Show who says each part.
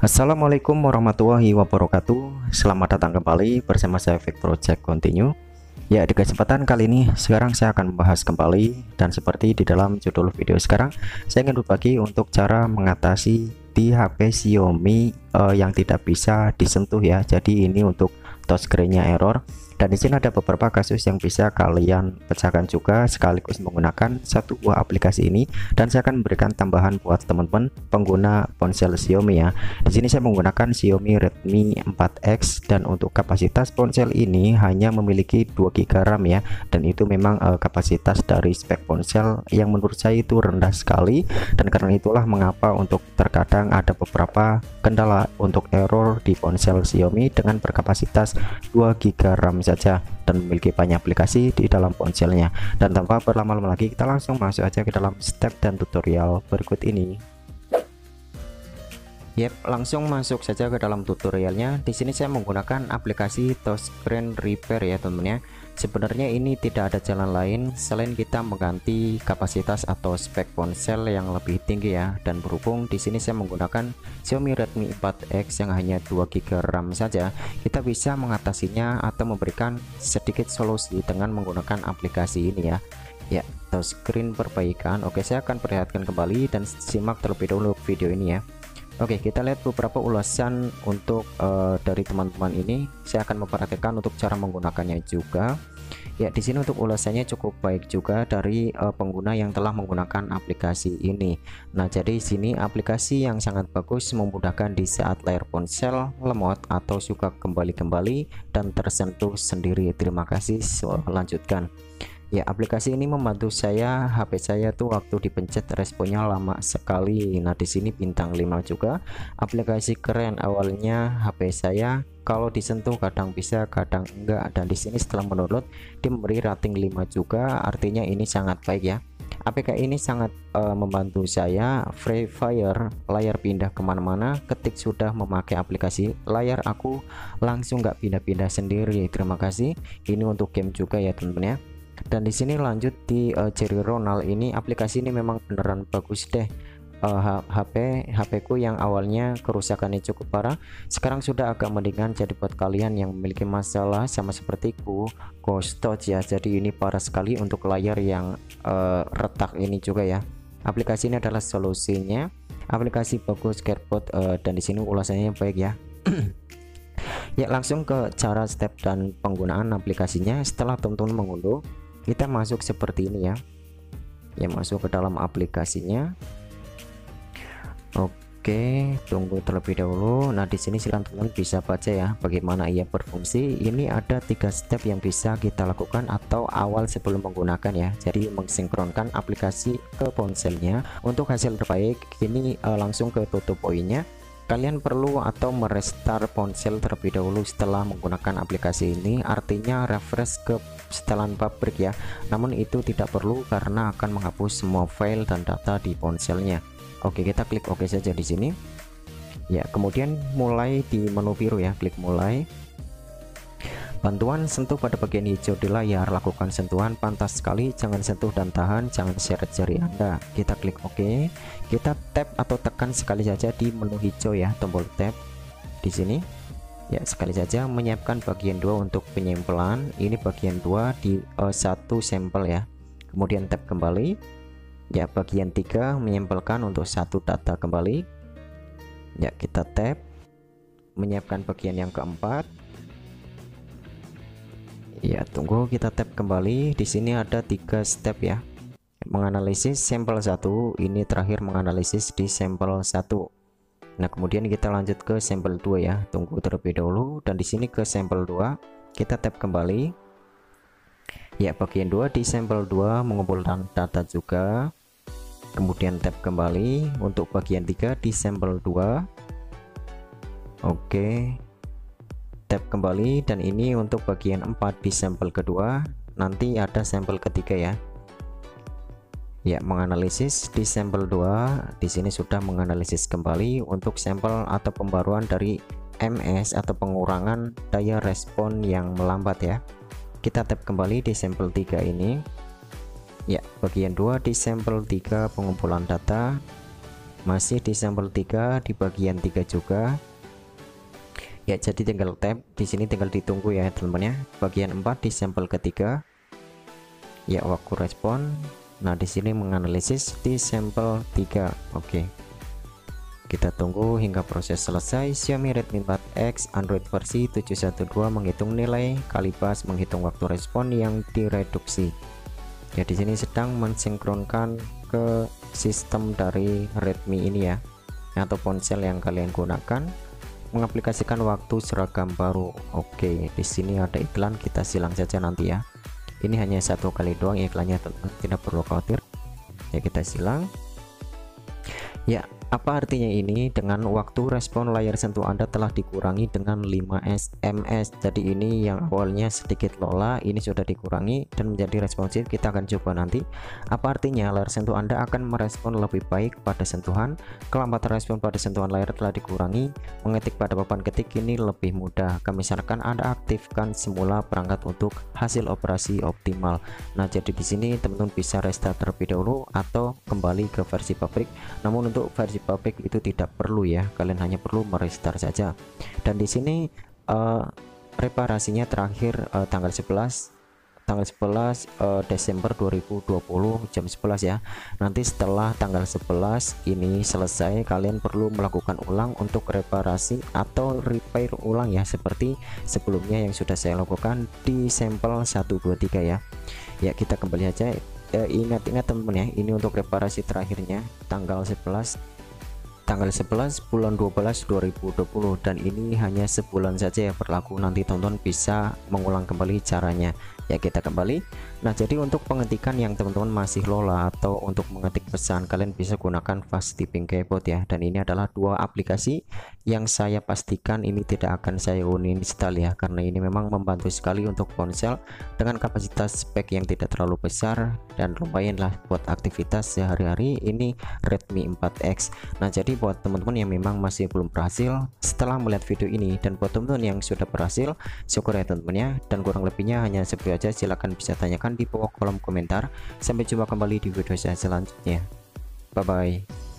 Speaker 1: Assalamualaikum warahmatullahi wabarakatuh. Selamat datang kembali bersama saya Vic Project Continue. Ya, di kesempatan kali ini sekarang saya akan membahas kembali, dan seperti di dalam judul video sekarang, saya ingin berbagi untuk cara mengatasi di HP Xiaomi yang tidak bisa disentuh ya. Jadi ini untuk touchscreen-nya error. Dan di sini ada beberapa kasus yang bisa kalian pecahkan juga sekaligus menggunakan satu buah aplikasi ini, dan saya akan memberikan tambahan buat teman-teman pengguna ponsel Xiaomi ya. Di sini saya menggunakan Xiaomi Redmi 4X, dan untuk kapasitas ponsel ini hanya memiliki 2 GB RAM ya, dan itu memang kapasitas dari spek ponsel yang menurut saya itu rendah sekali, dan karena itulah mengapa untuk terkadang ada beberapa kendala untuk error di ponsel Xiaomi dengan berkapasitas 2 GB RAM saja dan memiliki banyak aplikasi di dalam ponselnya. Dan tanpa berlama-lama lagi, kita langsung masuk aja ke dalam step dan tutorial berikut ini. Langsung masuk saja ke dalam tutorialnya. Di sini saya menggunakan aplikasi Touchscreen Repair ya teman-teman ya. Sebenarnya ini tidak ada jalan lain selain kita mengganti kapasitas atau spek ponsel yang lebih tinggi ya. Dan berhubung di sini saya menggunakan Xiaomi Redmi 4X yang hanya 2 GB RAM saja, kita bisa mengatasinya atau memberikan sedikit solusi dengan menggunakan aplikasi ini ya. Touchscreen perbaikan. Oke, saya akan perlihatkan kembali dan simak terlebih dahulu video ini ya. Oke, kita lihat beberapa ulasan untuk dari teman-teman ini. Saya akan memperhatikan untuk cara menggunakannya juga. Ya, di sini untuk ulasannya cukup baik juga dari pengguna yang telah menggunakan aplikasi ini. Nah, jadi sini aplikasi yang sangat bagus, memudahkan di saat layar ponsel lemot atau suka kembali-kembali dan tersentuh sendiri. Terima kasih. Lanjutkan. Ya, aplikasi ini membantu saya. HP saya tuh waktu dipencet responnya lama sekali. Nah, di sini bintang 5 juga. Aplikasi keren. Awalnya HP saya kalau disentuh kadang bisa, kadang enggak. Dan di sini setelah mendownload dia memberi rating 5 juga. Artinya ini sangat baik ya. APK ini sangat membantu saya. Free Fire, layar pindah kemana-mana. Ketik sudah memakai aplikasi, layar aku langsung nggak pindah-pindah sendiri. Terima kasih. Ini untuk game juga ya teman-teman ya. Dan di sini lanjut di Cherry Ronald ini, aplikasi ini memang beneran bagus deh. HP ku yang awalnya kerusakannya cukup parah sekarang sudah agak mendingan. Jadi buat kalian yang memiliki masalah sama sepertiku ghost touch ya, jadi ini parah sekali untuk layar yang retak ini juga ya. Aplikasi ini adalah solusinya. Aplikasi bagus, Scarepot, dan di sini ulasannya baik ya. Ya, langsung ke cara step dan penggunaan aplikasinya. Setelah teman-teman mengunduh, kita masuk seperti ini ya. Ya, masuk ke dalam aplikasinya. Oke, tunggu terlebih dahulu. Nah, di sini silahkan teman-teman bisa baca ya bagaimana ia berfungsi. Ini ada 3 step yang bisa kita lakukan atau awal sebelum menggunakan ya. Jadi mensinkronkan aplikasi ke ponselnya. Untuk hasil terbaik ini langsung ke tutup poinnya. Kalian perlu atau merestart ponsel terlebih dahulu setelah menggunakan aplikasi ini, artinya refresh ke setelan pabrik ya. Namun itu tidak perlu karena akan menghapus semua file dan data di ponselnya. Oke, kita klik OK saja di sini. Ya, kemudian mulai di menu biru ya, klik mulai. Bantuan sentuh pada bagian hijau di layar, lakukan sentuhan pantas sekali, jangan sentuh dan tahan, jangan seret jari Anda. Kita klik OK. Kita tap atau tekan sekali saja di menu hijau ya, tombol tap di sini. Ya, sekali saja. Menyiapkan bagian 2 untuk penyempelan. Ini bagian 2 di satu sampel ya. Kemudian tap kembali. Ya, bagian 3 menyempelkan untuk satu data kembali. Ya, kita tap. Menyiapkan bagian yang keempat. Ya, tunggu, kita tap kembali. Di sini ada 3 step ya. Menganalisis sampel 1, ini terakhir menganalisis di sampel 1. Nah, kemudian kita lanjut ke sampel 2 ya. Tunggu terlebih dahulu, dan di sini ke sampel 2 kita tap kembali. Ya, bagian 2 di sampel 2 mengumpulkan data juga. Kemudian tap kembali untuk bagian 3 di sampel 2. Oke. Tap kembali, dan ini untuk bagian 4 di sampel kedua. Nanti ada sampel ketiga ya. Ya, menganalisis di sampel 2. Di sini sudah menganalisis kembali untuk sampel atau pembaruan dari MS atau pengurangan daya respon yang melambat ya. Kita tap kembali di sampel 3 ini. Ya, bagian 2 di sampel 3 pengumpulan data. masih di sampel 3 di bagian 3 juga ya, jadi tinggal tap di sini, tinggal ditunggu ya teman-teman ya. Bagian 4 di sampel ketiga ya, waktu respon. Nah di sini menganalisis di sampel 3. Oke, kita tunggu hingga proses selesai. Xiaomi Redmi 4X Android versi 712 menghitung nilai kali pas menghitung waktu respon yang direduksi ya. Di sini sedang mensinkronkan ke sistem dari Redmi ini ya, atau ponsel yang kalian gunakan, mengaplikasikan waktu seragam baru. Oke, di sini ada iklan, kita silang saja nanti ya. Ini hanya 1 kali doang iklannya teman-teman, tidak perlu khawatir ya. Kita silang ya. Apa artinya ini? Dengan waktu respon layar sentuh Anda telah dikurangi dengan 5 ms. Jadi ini yang awalnya sedikit lola, ini sudah dikurangi dan menjadi responsif. Kita akan coba nanti. Apa artinya? Layar sentuh Anda akan merespon lebih baik pada sentuhan. Kelambatan respon pada sentuhan layar telah dikurangi. Mengetik pada papan ketik ini lebih mudah. Misalkan Anda aktifkan semula perangkat untuk hasil operasi optimal. Nah, jadi di sini teman-teman bisa restart terlebih dahulu atau kembali ke versi pabrik. Namun untuk versi pabrik itu tidak perlu ya, kalian hanya perlu merestart saja. Dan di sini reparasinya terakhir tanggal 11 Desember 2020 jam 11 ya. Nanti setelah tanggal 11 ini selesai, kalian perlu melakukan ulang untuk reparasi atau repair ulang ya, seperti sebelumnya yang sudah saya lakukan di sampel 123 ya. Ya, kita kembali aja. Ingat-ingat teman-teman ya, ini untuk reparasi terakhirnya tanggal 11 bulan 12 2020, dan ini hanya sebulan saja ya berlaku. Nanti teman-teman bisa mengulang kembali caranya ya. Kita kembali. Nah, jadi untuk pengetikan yang teman-teman masih lola atau untuk mengetik pesan, kalian bisa gunakan fast typing keyboard ya. Dan ini adalah 2 aplikasi yang saya pastikan ini tidak akan saya uninstall ya, karena ini memang membantu sekali untuk ponsel dengan kapasitas spek yang tidak terlalu besar dan lumayan lah buat aktivitas sehari-hari. Ini Redmi 4X. Nah, jadi buat teman-teman yang memang masih belum berhasil setelah melihat video ini, dan buat teman-teman yang sudah berhasil, syukur ya teman-teman ya. Dan kurang lebihnya hanya seperti aja, silahkan bisa tanyakan di bawah kolom komentar. Sampai jumpa kembali di video saya selanjutnya. Bye bye.